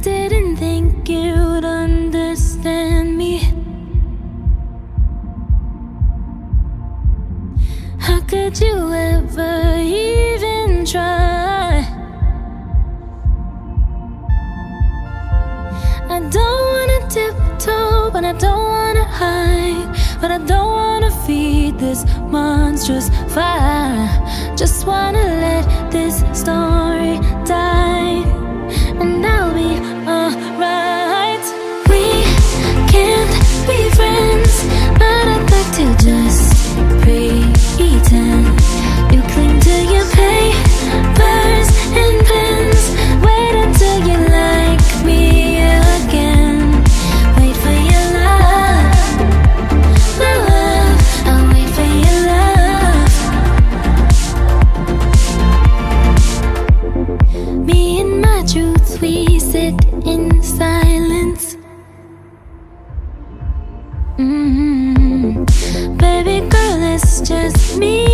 didn't think you'd understand me. How could you ever even try? I don't wanna tiptoe, but I don't wanna hide, but I don't wanna feed this monstrous fire. Just wanna let this story die, and I'll be alright. We can't be friends, but I'd like to just pretend. You cling to your papers and pens. Wait until you like me again. Wait for your love, my love. I'll wait for your love. Me and my truth, we sit in silence. Baby girl, it's just me